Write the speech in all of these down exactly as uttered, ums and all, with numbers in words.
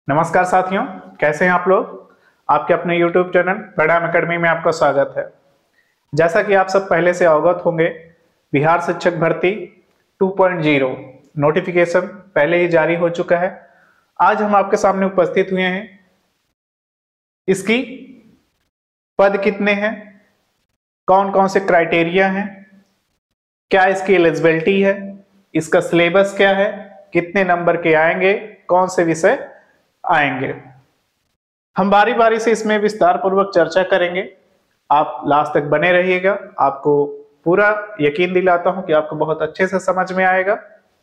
नमस्कार साथियों, कैसे हैं आप लोग। आपके अपने YouTube चैनल परिणाम एकेडमी में आपका स्वागत है। जैसा कि आप सब पहले से अवगत होंगे, बिहार शिक्षक भर्ती टू पॉइंट ज़ीरो नोटिफिकेशन पहले ही जारी हो चुका है। आज हम आपके सामने उपस्थित हुए हैं। इसकी पद कितने हैं, कौन कौन से क्राइटेरिया हैं, क्या इसकी एलिजिबिलिटी है, इसका सिलेबस क्या है, कितने नंबर के आएंगे, कौन से विषय आएंगे, हम बारी बारी से इसमें विस्तार पूर्वक चर्चा करेंगे। आप लास्ट तक बने रहिएगा, आपको पूरा यकीन दिलाता हूं कि आपको बहुत अच्छे से समझ में आएगा।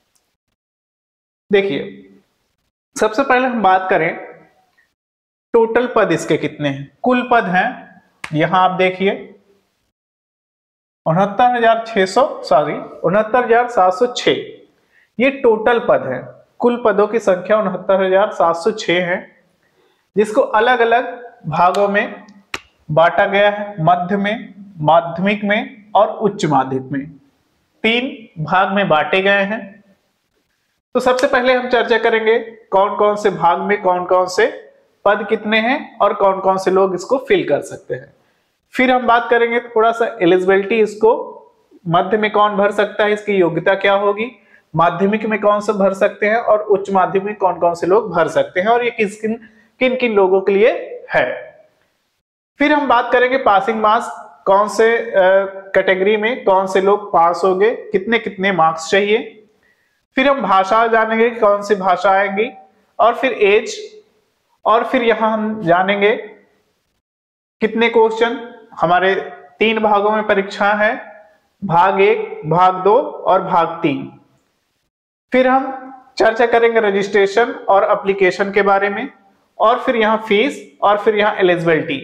देखिए, सबसे पहले हम बात करें टोटल पद इसके कितने हैं। कुल पद हैं, यहां आप देखिए उनहत्तर हजार छह सौ सॉरी उनहत्तर हजार सात सौ छह, ये टोटल पद है। कुल पदों की संख्या उनहत्तर हजार सात सौ छह है, जिसको अलग अलग भागों में बांटा गया है। मध्य में, माध्यमिक में और उच्च माध्यमिक में तीन भाग में बांटे गए हैं। तो सबसे पहले हम चर्चा करेंगे कौन कौन से भाग में कौन कौन से पद कितने हैं और कौन कौन से लोग इसको फिल कर सकते हैं। फिर हम बात करेंगे थोड़ा सा एलिजिबिलिटी, इसको मध्य में कौन भर सकता है, इसकी योग्यता क्या होगी, माध्यमिक में कौन से भर सकते हैं और उच्च माध्यमिक में कौन कौन से लोग भर सकते हैं और ये किस किन किन किन लोगों के लिए है। फिर हम बात करेंगे पासिंग मार्क्स, कौन से कैटेगरी में कौन से लोग पास हो गए, कितने कितने मार्क्स चाहिए। फिर हम भाषा जानेंगे कौन सी भाषा आएंगी, और फिर एज, और फिर यहां हम जानेंगे कितने क्वेश्चन। हमारे तीन भागों में परीक्षा है, भाग एक, भाग दो और भाग तीन। फिर हम चर्चा करेंगे रजिस्ट्रेशन और एप्लीकेशन के बारे में, और फिर यहां फीस, और फिर यहां एलिजिबिलिटी।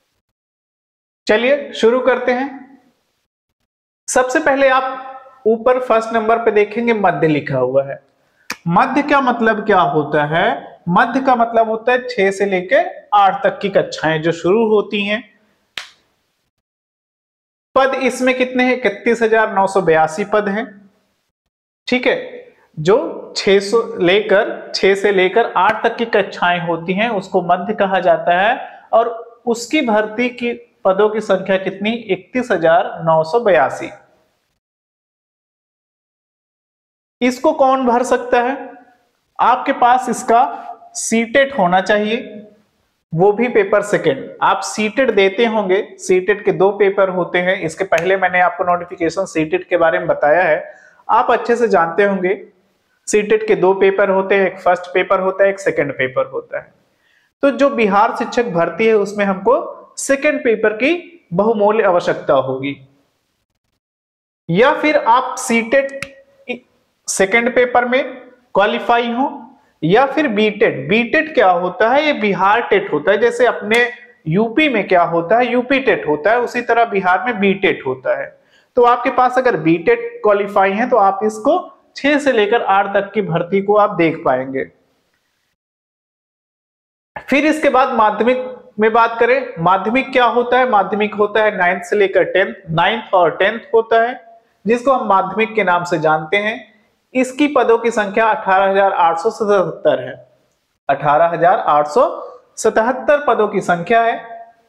चलिए शुरू करते हैं। सबसे पहले आप ऊपर फर्स्ट नंबर पे देखेंगे मध्य लिखा हुआ है। मध्य का मतलब क्या होता है? मध्य का मतलब होता है छह से लेकर आठ तक की कक्षाएं जो शुरू होती हैं। पद इसमें कितने हैं? इकतीस हजार नौ सौ बयासी पद हैं। ठीक है, जो छह सौ लेकर छह से लेकर आठ तक की कक्षाएं होती हैं उसको मध्य कहा जाता है, और उसकी भर्ती की पदों की संख्या कितनी? इकतीस हजार नौ सौ बयासी। इसको कौन भर सकता है? आपके पास इसका सीटेट होना चाहिए, वो भी पेपर सेकंड। आप सीटेट देते होंगे, सीटेट के दो पेपर होते हैं। इसके पहले मैंने आपको नोटिफिकेशन सीटेट के बारे में बताया है, आप अच्छे से जानते होंगे। सीटेट के दो पेपर होते हैं, एक फर्स्ट पेपर होता है, एक सेकंड पेपर होता है। तो जो बिहार शिक्षक भर्ती है उसमें हमको सेकंड पेपर की बहुमूल्य आवश्यकता होगी, या फिर आप सीटेट सेकंड पेपर में क्वालिफाई हो, या फिर बीटेट। बीटेट क्या होता है? ये बिहार टेट होता है। जैसे अपने यूपी में क्या होता है? यूपी टेट होता है, उसी तरह बिहार में बीटेट होता है। तो आपके पास अगर बीटेट क्वालिफाई है तो आप इसको छह से लेकर आठ तक की भर्ती को आप देख पाएंगे। फिर इसके बाद माध्यमिक में बात करें, माध्यमिक क्या होता है? माध्यमिक होता है नाइन्थ से लेकर टेंथ, नाइन्थ और टेंथ होता है, जिसको हम माध्यमिक के नाम से जानते हैं। इसकी पदों की संख्या अठारह हजार आठ सौ सतहत्तर है। अठारह हजार आठ सौ सतहत्तर पदों की संख्या है।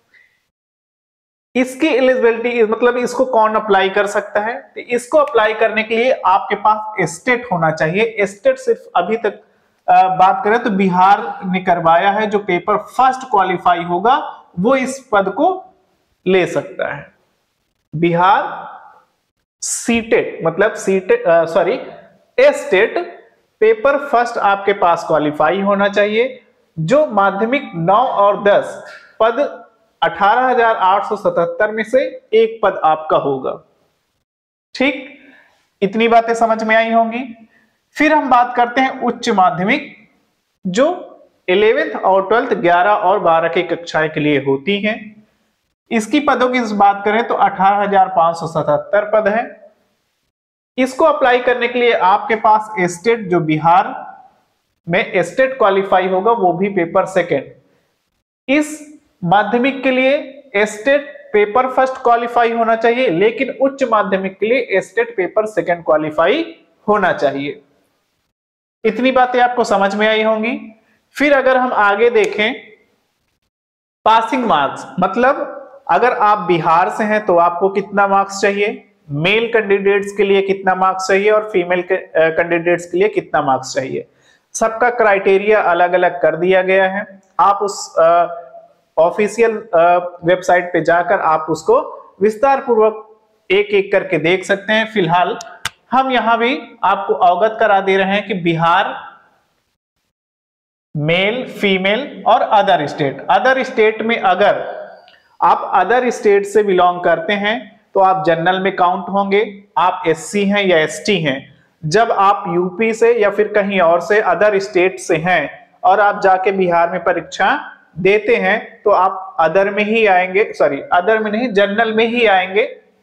इसकी एलिजिबिलिटी मतलब इसको कौन अप्लाई कर सकता है? तो इसको अप्लाई करने के लिए आपके पास एस्टेट होना चाहिए। एस्टेट सिर्फ अभी तक आ, बात करें तो बिहार ने करवाया है। जो पेपर फर्स्ट क्वालिफाई होगा वो इस पद को ले सकता है। बिहार सीटेट मतलब CTET sorry STET paper first आपके पास क्वालिफाई होना चाहिए। जो माध्यमिक नौ और दस पद अठारह हजार आठ सौ सतहत्तर में से एक पद आपका होगा। ठीक, इतनी बातें समझ में आई होंगी। फिर हम बात करते हैं उच्च माध्यमिक, जो इलेवेंथ और ट्वेल्थ ग्यारह और बारह की कक्षाएं के लिए होती हैं। इसकी पदों की बात करें तो अठारह हजार पांच सौ सतहत्तर पद है। इसको अप्लाई करने के लिए आपके पास एस्टेट, जो बिहार में एस्टेट क्वालिफाई होगा, वो भी पेपर सेकेंड। इस माध्यमिक के लिए एस्टेट पेपर फर्स्ट क्वालिफाई होना चाहिए, लेकिन उच्च माध्यमिक के लिए एस्टेट पेपर सेकंड क्वालिफाई होना चाहिए। इतनी बातें आपको समझ में आई होंगी। फिर अगर हम आगे देखें, पासिंग मार्क्स मतलब अगर आप बिहार से हैं तो आपको कितना मार्क्स चाहिए, मेल कैंडिडेट्स के लिए कितना मार्क्स चाहिए और फीमेल कैंडिडेट्स के लिए कितना मार्क्स चाहिए। सबका क्राइटेरिया अलग अलग कर दिया गया है। आप उस ऑफिशियल वेबसाइट पे जाकर आप उसको विस्तार पूर्वक एक एक करके देख सकते हैं। फिलहाल हम यहां भी आपको अवगत करा दे रहे हैं कि बिहार मेल, फीमेल और अदर स्टेट। अदर स्टेट में अगर आप अदर स्टेट से बिलोंग करते हैं तो आप जनरल में काउंट होंगे, आप एससी हैं या एसटी हैं। जब आप यूपी से या फिर कहीं और से अदर स्टेट से हैं और आप जाके बिहार में परीक्षा देते हैं तो आप अदर में ही आएंगे, सॉरी अदर में नहीं, जनरल में ही आएंगे।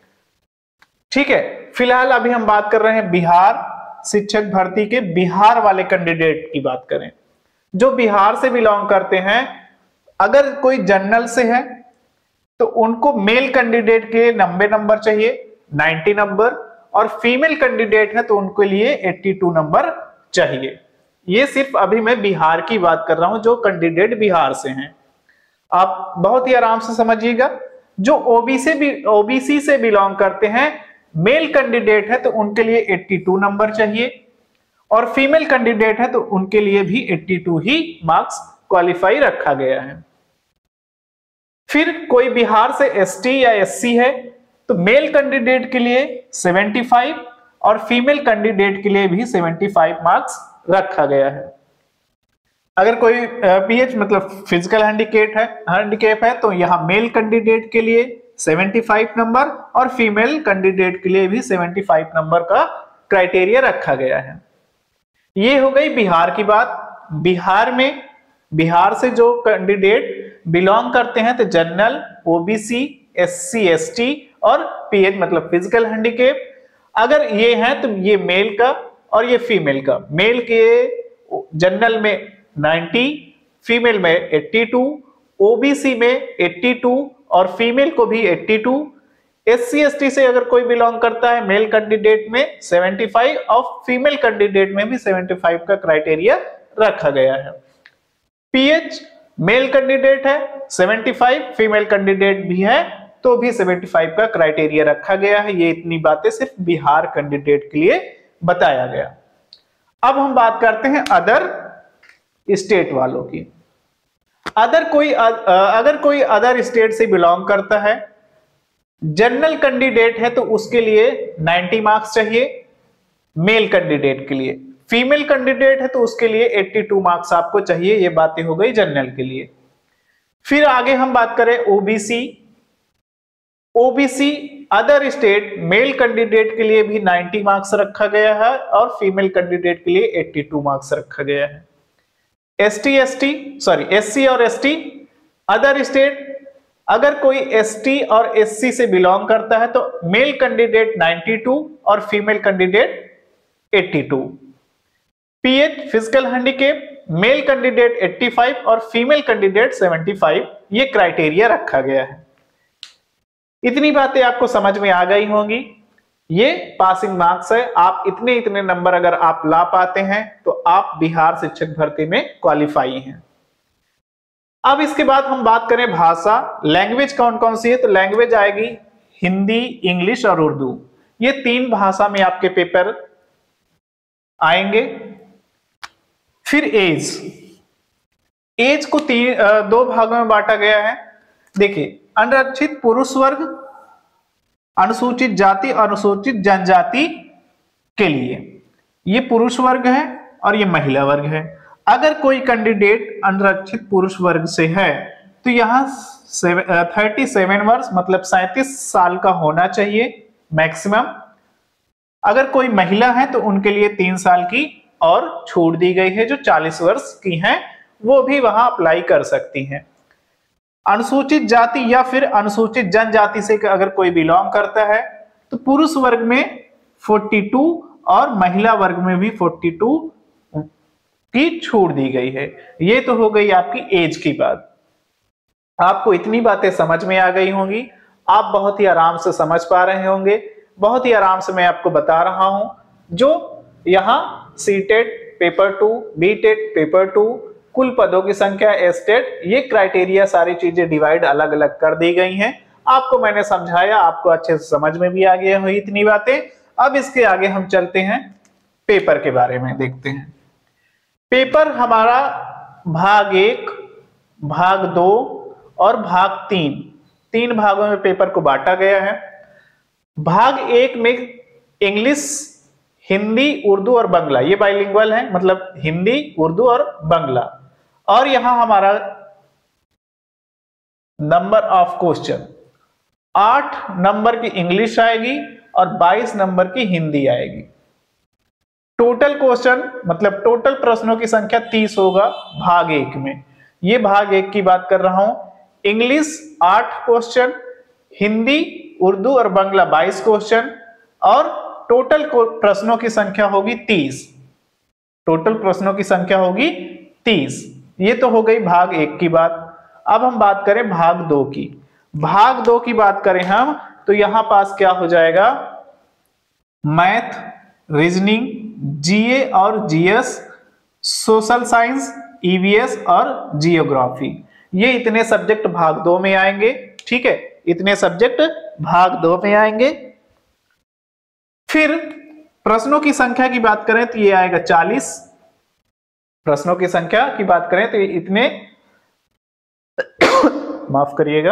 ठीक है, फिलहाल अभी हम बात कर रहे हैं बिहार शिक्षक भर्ती के बिहार वाले कैंडिडेट की बात करें। जो बिहार से बिलोंग करते हैं, अगर कोई जनरल से है तो उनको मेल कैंडिडेट के लिए नब्बे नंबर चाहिए, नब्बे नंबर, और फीमेल कैंडिडेट है तो उनके लिए बयासी नंबर चाहिए। ये सिर्फ अभी मैं बिहार की बात कर रहा हूं, जो कैंडिडेट बिहार से हैं। आप बहुत ही आराम से समझिएगा। जो ओबीसी भी ओबीसी से बिलोंग करते हैं, मेल कैंडिडेट है तो उनके लिए बयासी नंबर चाहिए और फीमेल कैंडिडेट है तो उनके लिए भी बयासी ही मार्क्स क्वालिफाई रखा गया है। फिर कोई बिहार से एसटी या एससी है तो मेल कैंडिडेट के लिए पचहत्तर और फीमेल कैंडिडेट के लिए भी पचहत्तर मार्क्स रखा गया है। अगर कोई पीएच मतलब फिजिकल हैंडीकैप है हैंडीकैप है तो यहाँ मेल कैंडिडेट के लिए पचहत्तर नंबर और फीमेल कैंडिडेट के लिए भी पचहत्तर नंबर का क्राइटेरिया रखा गया है। ये हो गई बिहार की बात। बिहार में बिहार से जो कैंडिडेट बिलोंग करते हैं तो जनरल, ओबीसी, एससी, एसटी और पीएच मतलब फिजिकल हैंडीकैप, अगर ये हैं तो ये मेल का और ये फीमेल का। मेल के जनरल में नब्बे, फीमेल में बयासी, ओबीसी में बयासी और फीमेल को भी बयासी। एससी एसटी से अगर कोई बिलोंग करता है, मेल कैंडिडेट में पचहत्तर और फीमेल कैंडिडेट में भी पचहत्तर का क्राइटेरिया रखा गया है। पीएच मेल कैंडिडेट है पचहत्तर, फीमेल कैंडिडेट भी है तो भी पचहत्तर का क्राइटेरिया रखा गया है। ये इतनी बातें सिर्फ बिहार कैंडिडेट के लिए बताया गया। अब हम बात करते हैं अदर स्टेट वालों की। अदर कोई अगर कोई अदर स्टेट से बिलोंग करता है, जनरल कैंडिडेट है तो उसके लिए नब्बे मार्क्स चाहिए मेल कैंडिडेट के लिए। फीमेल कैंडिडेट है तो उसके लिए बयासी मार्क्स आपको चाहिए। ये बातें हो गई जनरल के लिए। फिर आगे हम बात करें OBC. OBC other state male candidate के लिए भी नब्बे मार्क्स रखा गया है और फीमेल कैंडिडेट के लिए बयासी मार्क्स रखा गया है। एसटी एसटी सॉरी एससी और एसटी अदर स्टेट, अगर कोई एसटी और एससी से बिलोंग करता है तो मेल कैंडिडेट बानवे और फीमेल कैंडिडेट बयासी। PH physical handicap, male candidate पचासी और फीमेल कैंडिडेट पचहत्तर, ये क्राइटेरिया रखा गया है। इतनी बातें आपको समझ में आ गई होंगी। ये पासिंग मार्क्स है। आप इतने इतने नंबर अगर आप ला पाते हैं तो आप बिहार शिक्षक भर्ती में क्वालिफाई हैं। अब इसके बाद हम बात करें भाषा, लैंग्वेज कौन कौन सी है, तो लैंग्वेज आएगी हिंदी, इंग्लिश और उर्दू। ये तीन भाषा में आपके पेपर आएंगे। फिर एज, एज को तीन दो भागों में बांटा गया है। देखिए, अनारक्षित पुरुष वर्ग, अनुसूचित जाति, अनुसूचित जनजाति के लिए ये पुरुष वर्ग है और ये महिला वर्ग है। अगर कोई कैंडिडेट अनारक्षित पुरुष वर्ग से है तो यहाँ सैंतीस वर्ष मतलब सैंतीस साल का होना चाहिए मैक्सिमम। अगर कोई महिला है तो उनके लिए तीन साल की और छूट दी गई है। जो चालीस वर्ष की हैं वो भी वहां अप्लाई कर सकती हैं। अनुसूचित जाति या फिर अनुसूचित जनजाति से अगर कोई बिलोंग करता है तो पुरुष वर्ग में बयालीस और महिला वर्ग में भी बयालीस की छूट दी गई है। ये तो हो गई आपकी एज की बात। आपको इतनी बातें समझ में आ गई होंगी। आप बहुत ही आराम से समझ पा रहे होंगे। बहुत ही आराम से मैं आपको बता रहा हूं। जो यहाँ CTET paper two, BTET paper two, कुल पदों की संख्या, एस्टेट, ये क्राइटेरिया सारी चीजें डिवाइड अलग अलग कर दी गई हैं। आपको मैंने समझाया, आपको अच्छे से समझ में भी आ गया हुई इतनी बातें। अब इसके आगे हम चलते हैं पेपर के बारे में देखते हैं। पेपर हमारा भाग एक, भाग दो और भाग तीन, तीन भागों में पेपर को बांटा गया है। भाग एक में इंग्लिश, हिंदी, उर्दू और बांग्ला, ये बाइलिंगुअल है, मतलब हिंदी, उर्दू और बांग्ला। और यहां हमारा नंबर ऑफ क्वेश्चन, आठ नंबर की इंग्लिश आएगी और बाईस नंबर की हिंदी आएगी। टोटल क्वेश्चन मतलब टोटल प्रश्नों की संख्या तीस होगा भाग एक में। ये भाग एक की बात कर रहा हूं। इंग्लिश आठ क्वेश्चन, हिंदी, उर्दू और बांग्ला बाईस क्वेश्चन, और टोटल प्रश्नों की संख्या होगी तीस। टोटल प्रश्नों की संख्या होगी तीस। ये तो हो गई भाग एक की बात। अब हम बात करें भाग दो की। भाग दो की बात करें हम तो यहां पास क्या हो जाएगा, मैथ, रीजनिंग, जीए और जीएस, सोशल साइंस, ईवीएस और जियोग्राफी। ये इतने सब्जेक्ट भाग दो में आएंगे। ठीक है, इतने सब्जेक्ट भाग दो में आएंगे। फिर प्रश्नों की संख्या की बात करें तो ये आएगा चालीस। प्रश्नों की संख्या की बात करें तो इतने माफ करिएगा।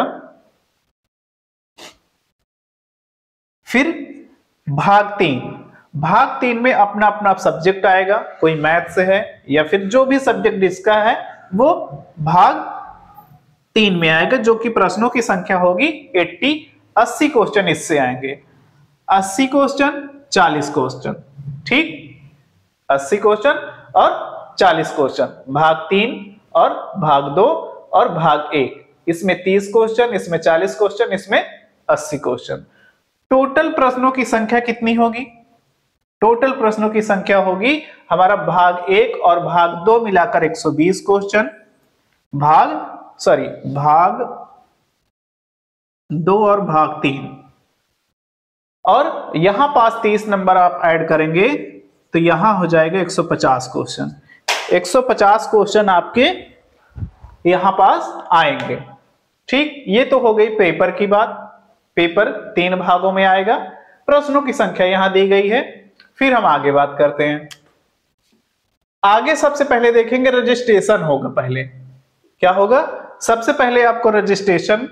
फिर भाग तीन, भाग तीन में अपना अपना सब्जेक्ट आएगा, कोई मैथ से है या फिर जो भी सब्जेक्ट जिसका है वो भाग तीन में आएगा, जो कि प्रश्नों की संख्या होगी अस्सी। अस्सी क्वेश्चन इससे आएंगे, अस्सी क्वेश्चन, चालीस क्वेश्चन। ठीक, अस्सी क्वेश्चन और चालीस क्वेश्चन भाग तीन और भाग दो और भाग एक। इसमें तीस क्वेश्चन, इसमें चालीस क्वेश्चन, इसमें अस्सी क्वेश्चन। टोटल प्रश्नों की संख्या कितनी होगी? टोटल प्रश्नों की संख्या होगी हमारा भाग एक और भाग दो मिलाकर एक सौ बीस क्वेश्चन, भाग सॉरी भाग दो और भाग तीन, और यहां पास तीस नंबर आप ऐड करेंगे तो यहां हो जाएगा एक सौ पचास क्वेश्चन। एक सौ पचास क्वेश्चन आपके यहां पास आएंगे। ठीक, ये तो हो गई पेपर की बात। पेपर तीन भागों में आएगा, प्रश्नों की संख्या यहां दी गई है। फिर हम आगे बात करते हैं। आगे सबसे पहले देखेंगे रजिस्ट्रेशन होगा। पहले क्या होगा, सबसे पहले आपको रजिस्ट्रेशन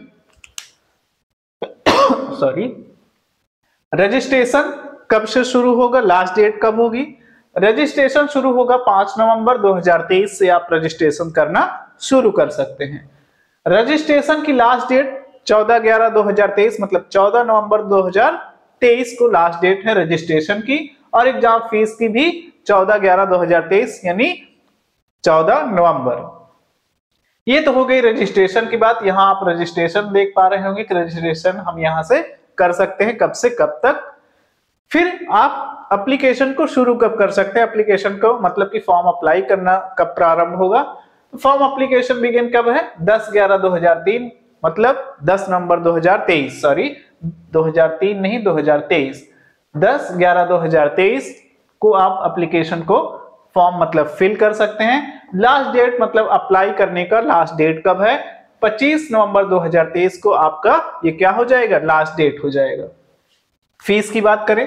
सॉरी रजिस्ट्रेशन कब से शुरू होगा, लास्ट डेट कब होगी? रजिस्ट्रेशन शुरू होगा पांच नवंबर दो हज़ार तेईस से आप रजिस्ट्रेशन करना शुरू कर सकते हैं। रजिस्ट्रेशन की लास्ट डेट चौदह ग्यारह दो हज़ार तेईस, मतलब चौदह नवंबर दो हज़ार तेईस को लास्ट डेट है रजिस्ट्रेशन की, और एग्जाम फीस की भी चौदह ग्यारह दो हज़ार तेईस यानी चौदह नवंबर। ये तो हो गई रजिस्ट्रेशन की बात। यहां आप रजिस्ट्रेशन देख पा रहे होंगे कि रजिस्ट्रेशन हम यहां से कर सकते हैं, कब से कब तक। फिर आप एप्लीकेशन को शुरू कब कर सकते हैं? एप्लीकेशन को मतलब कि फॉर्म अप्लाई करना कब प्रारंभ होगा? फॉर्म एप्लीकेशन बिगिन कब है? दस ग्यारह दो हज़ार तीन, मतलब दस नवंबर दो हज़ार तेईस, सॉरी दो हज़ार तीन नहीं दो हज़ार तेईस, दस ग्यारह दो हज़ार तेईस को आप एप्लीकेशन को फॉर्म मतलब फिल कर सकते हैं। लास्ट डेट मतलब अप्लाई करने का लास्ट डेट कब है? पच्चीस नवंबर दो हज़ार तेईस को आपका ये क्या हो जाएगा, लास्ट डेट हो जाएगा। फीस की बात करें,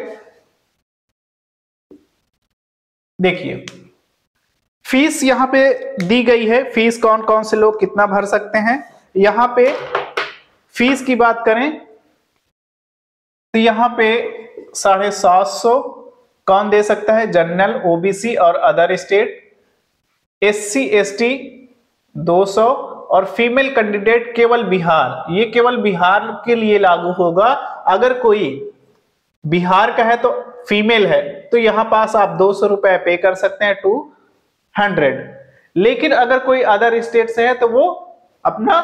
देखिए फीस यहां पे दी गई है। फीस कौन कौन से लोग कितना भर सकते हैं? यहां पे फीस की बात करें तो यहां पे साढ़े सात सौ कौन दे सकता है? जनरल, ओबीसी और अदर स्टेट। एससी एसटी दो सौ, और फीमेल कैंडिडेट केवल बिहार, ये केवल बिहार के लिए लागू होगा। अगर कोई बिहार का है तो फीमेल है तो यहां पास आप दो सौ रुपए पे कर सकते हैं, टू हंड्रेड। लेकिन अगर कोई अदर स्टेट से है तो वो अपना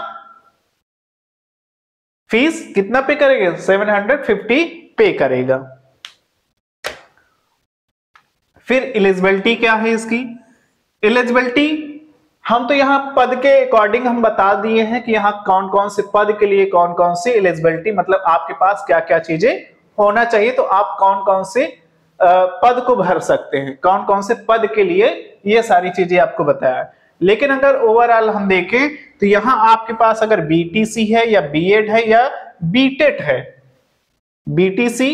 फीस कितना पे करेगा? सेवन हंड्रेड फिफ्टी पे करेगा। फिर एलिजिबिलिटी क्या है इसकी? एलिजिबिलिटी हम तो यहां पद के अकॉर्डिंग हम बता दिए हैं कि यहां कौन कौन से पद के लिए कौन कौन सी एलिजिबिलिटी, मतलब आपके पास क्या क्या चीजें होना चाहिए, तो आप कौन कौन से पद को भर सकते हैं, कौन कौन से पद के लिए ये सारी चीजें आपको बताया। लेकिन अगर ओवरऑल हम देखें तो यहां आपके पास अगर बीटीसी है या बीएड है या बीटेट है, बीटीसी,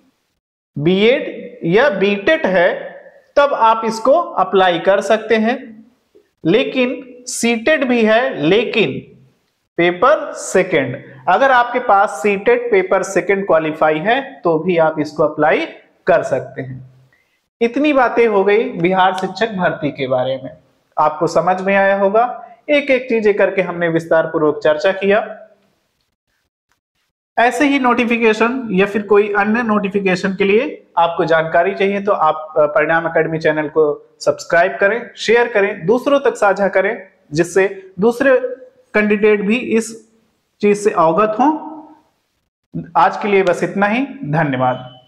बीएड या बीटेट है, तब आप इसको अप्लाई कर सकते हैं। लेकिन सीटेट भी है, लेकिन पेपर सेकंड, अगर आपके पास सीटेट पेपर सेकंड क्वालिफाई है तो भी आप इसको अप्लाई कर सकते हैं। इतनी बातें हो गई बिहार शिक्षक भर्ती के बारे में, आपको समझ में आया होगा। एक एक चीजें करके हमने विस्तार पूर्वक चर्चा किया। ऐसे ही नोटिफिकेशन या फिर कोई अन्य नोटिफिकेशन के लिए आपको जानकारी चाहिए तो आप परिणाम एकेडमी चैनल को सब्सक्राइब करें, शेयर करें, दूसरों तक साझा करें, जिससे दूसरे कैंडिडेट भी इस चीज से अवगत हों। आज के लिए बस इतना ही, धन्यवाद।